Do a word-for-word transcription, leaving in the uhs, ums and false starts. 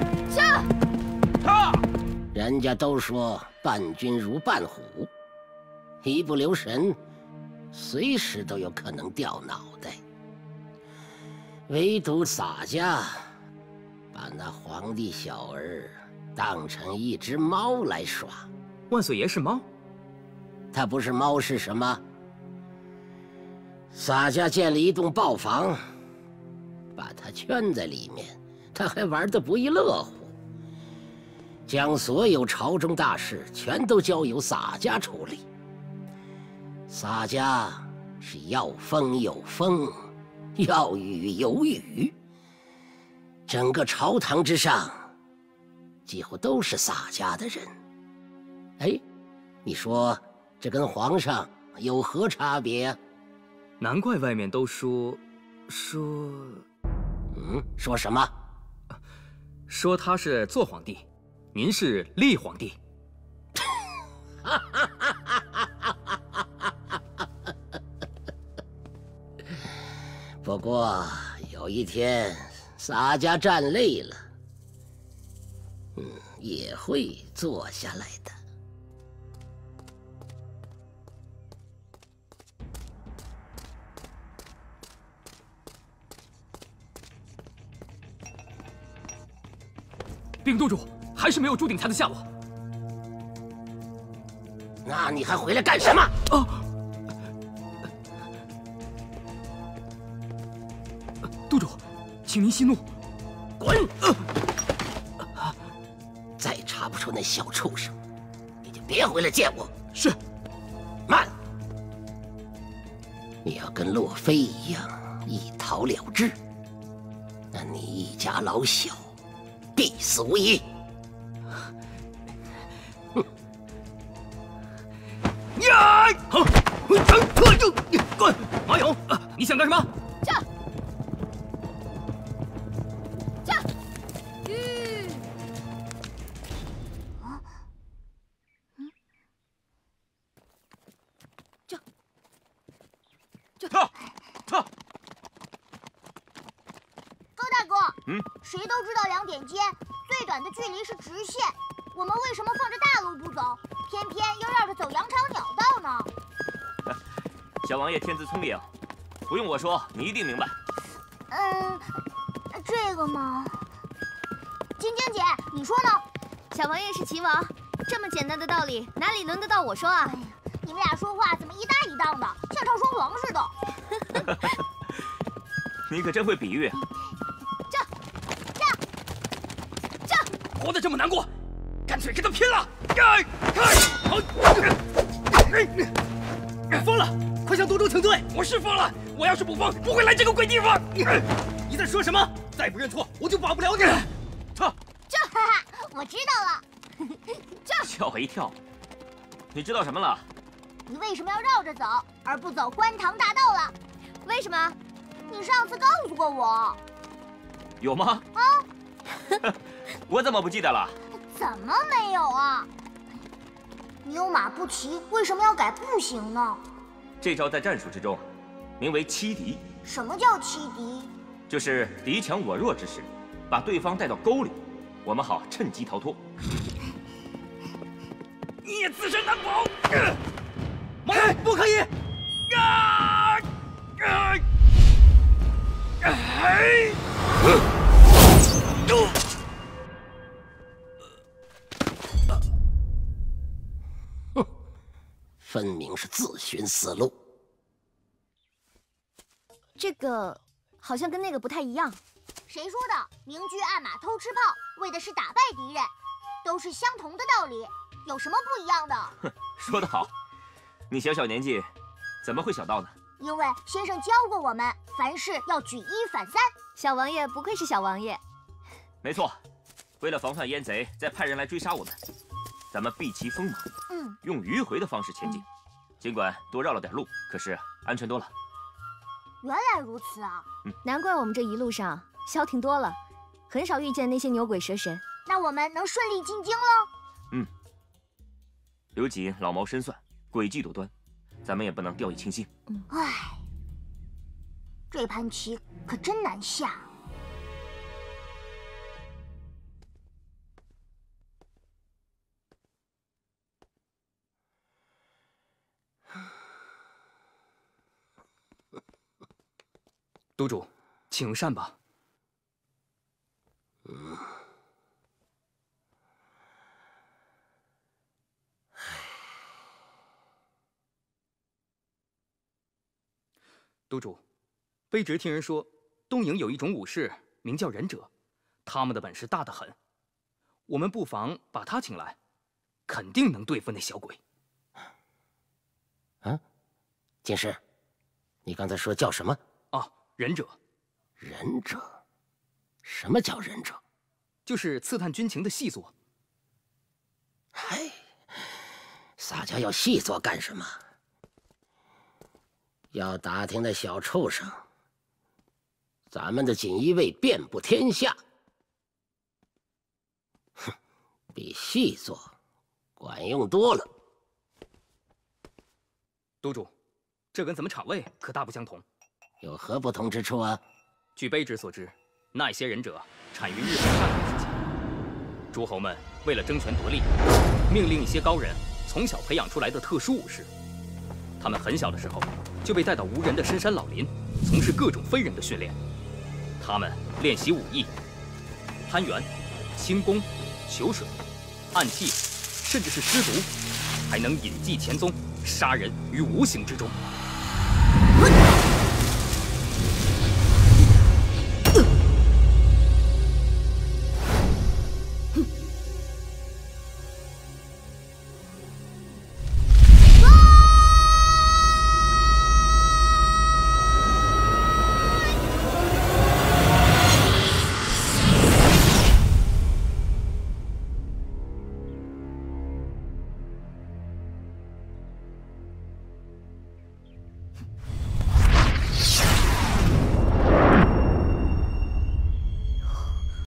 驾！ 他， 人家都说伴君如伴虎，一不留神，随时都有可能掉脑袋。唯独洒家，把那皇帝小儿当成一只猫来耍。 万岁爷是猫？ 他不是猫是什么？洒家建了一栋豹房，把他圈在里面，他还玩得不亦乐乎。将所有朝中大事全都交由洒家处理。洒家是要风有风，要雨有雨，整个朝堂之上，几乎都是洒家的人。哎，你说这跟皇上有何差别啊？ 难怪外面都说，说， 嗯，说什么？ 说他是做皇帝，您是立皇帝。 不过有一天洒家站累了，嗯，也会坐下来的。 禀督主，还是没有朱鼎才的下落。 那你还回来干什么？ 啊！督主，请您息怒。 滚！再查不出那小畜生，你就别回来见我。 是。 慢！你要跟洛妃一样一逃了之，那你一家老小必死无疑。 哼！呀！好，滚！马勇，你想干什么？ 驾！驾！吁！啊？嗯？驾！驾！ 他他。 高大哥， 嗯， 谁都知道两点间最短的距离是直线，我们为什么放着大路不走，偏偏要绕着走羊肠鸟道呢？ 小王爷天资聪颖，不用我说，你一定明白。 嗯，这个嘛，晶晶姐，你说呢？ 小王爷是齐王，这么简单的道理，哪里轮得到我说啊？ 哎呀，你们俩说话怎么一搭一档的，像唱双簧似的。 你可真会比喻。 这，这， 这， 活得这么难过，干脆跟他拼了！疯了！快向督主请罪！我是疯了，我要是不疯，不会来这个鬼地方。你在说什么？再不认错，我就保不了你。他， 这，哈哈，我知道了。 这吓我一跳。你知道什么了？ 你为什么要绕着走，而不走观塘大道了？ 为什么？ 你上次告诉过我。 有吗？ 啊？ 我怎么不记得了？ 怎么没有啊？你有马不骑，为什么要改步行呢？ 这招在战术之中，名为欺敌。 什么叫欺敌？ 就是敌强我弱之时，把对方带到沟里，我们好趁机逃脱。 你也自身难保。马勇，不可以！啊！啊！哎！ 哼，分明是自寻死路。 这个好像跟那个不太一样。 谁说的？明车暗马偷吃炮，为的是打败敌人，都是相同的道理，有什么不一样的？ 哼，说得好。你小小年纪，怎么会想到呢？ 因为先生教过我们，凡事要举一反三。 小王爷不愧是小王爷。 没错，为了防范阉贼再派人来追杀我们，咱们避其锋芒， 嗯， 用迂回的方式前进。尽管多绕了点路，可是安全多了。 原来如此啊！ 嗯， 难怪我们这一路上消停多了，很少遇见那些牛鬼蛇神。 那我们能顺利进京喽？ 嗯。刘瑾老谋深算，诡计多端，咱们也不能掉以轻心。 嗯，唉，这盘棋可真难下。 督主，请用膳吧。 嗯。 督主，卑职听人说，东瀛有一种武士，名叫忍者，他们的本事大得很。我们不妨把他请来，肯定能对付那小鬼。 啊，剑师，你刚才说叫什么？ 啊，忍者。 忍者？什么叫忍者？ 就是刺探军情的细作。 嗨，洒家要细作干什么？要打听那小畜生，咱们的锦衣卫遍布天下。哼，比细作管用多了。 督主，这跟咱们场卫可大不相同。 有何不同之处啊？ 据卑职所知，那些忍者产于日本战国时期，诸侯们为了争权夺利，命令一些高人从小培养出来的特殊武士。他们很小的时候就被带到无人的深山老林，从事各种非人的训练。他们练习武艺、攀援、轻功、求水、暗器，甚至是尸毒，还能隐迹潜踪，杀人于无形之中。